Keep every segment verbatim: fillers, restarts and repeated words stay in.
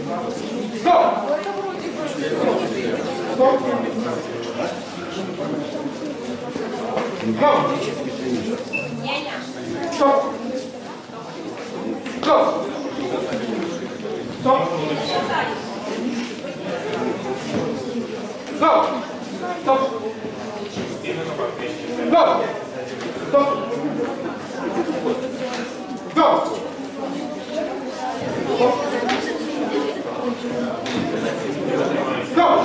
Стоп! Стоп! Стоп! Стоп! Стоп! Стоп! Стоп! Стоп! Стоп! Стоп! Стоп! Стоп!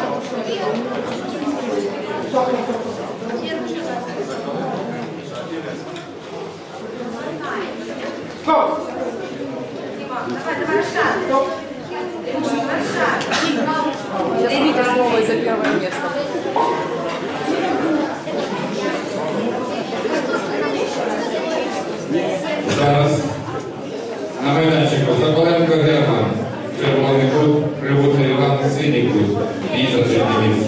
Стоп! Стоп! Возьмите слово за первое место. Зараз на майданчику Заболенко Герман, червоний кут, Прибутий Іван, синій кут, і за третє місце.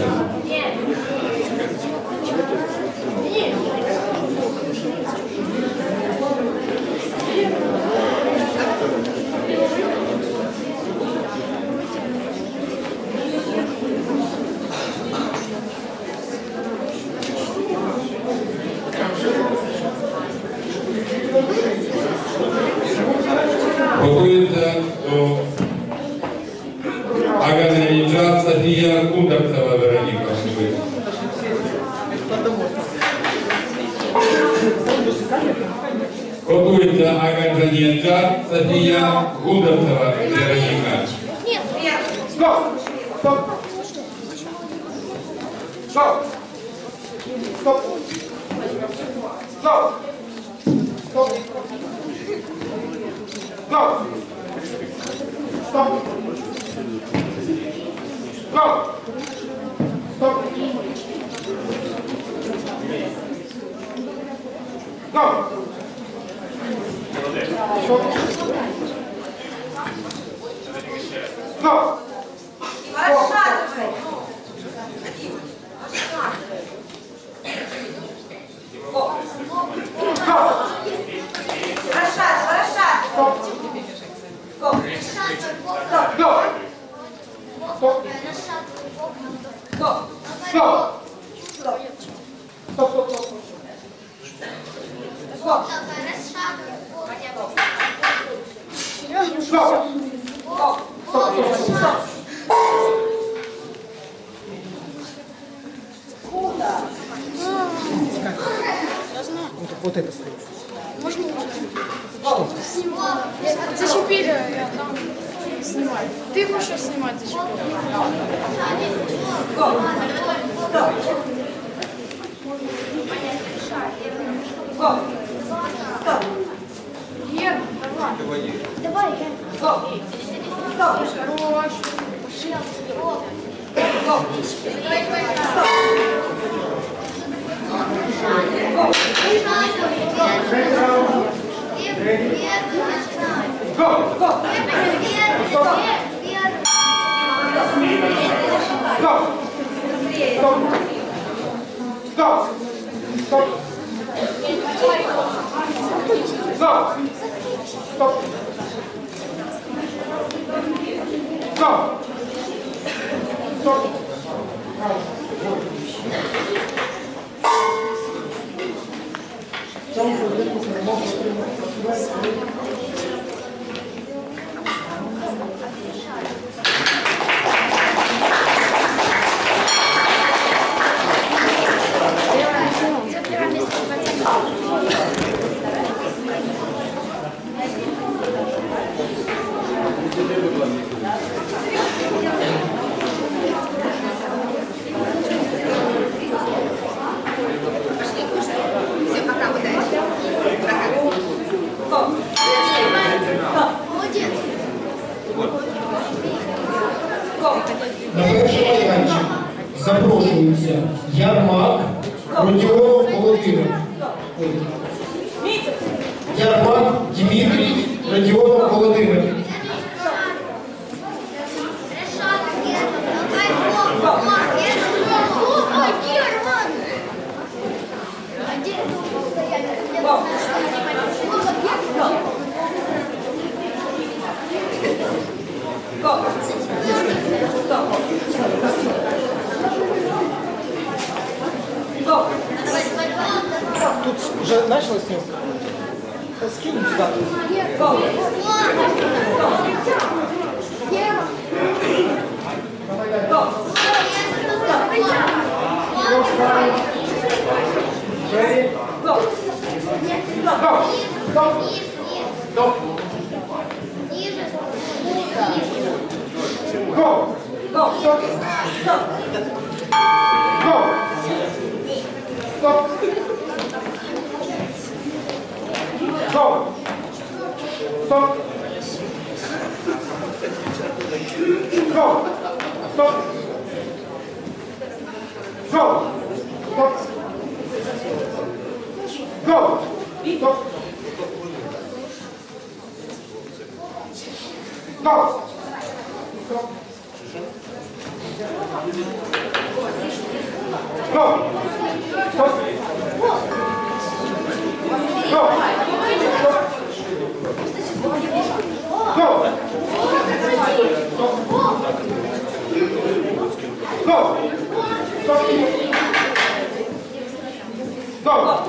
Готується до Аганяніча Софія Кундерцева Вероніка. Готується Аганяніча Софія Кундерцева Вероніка. Стоп! Стоп! Стоп! Стоп! Стоп! Стоп! Стоп! Стоп! Стоп! Стоп! Стоп! Стоп! Расшатывай! Расшатывай, расшатывай! Стоп! Стоп! Стоп! Стоп! Стоп! Стоп! Стоп, стоп, стоп. Стоп! Стоп! Стоп, стоп, стоп. Куда? Вот это стоит. Можно что? Зачепили, я там снимаю. Ты можешь снимать, зачепили. Стоп! Стоп! Стоп! Стоп! Ген, давай. Давай, Ген. Стоп! Стоп! Хорош. Стоп! На перший майданчик запрошується Ярмак Родіонов Володимир. Ярмак Дмитрій Родіонов Володимир. Стоп! Пошел с ним. Скинь сюда. Go! Go! Stop! Stop! Go! Stop! Go! Stop! Go! Stop! Go! Stop! Go! Stop! Go! Stop! Go! Stop! Go! Stop! Go! Go! Stop! Go!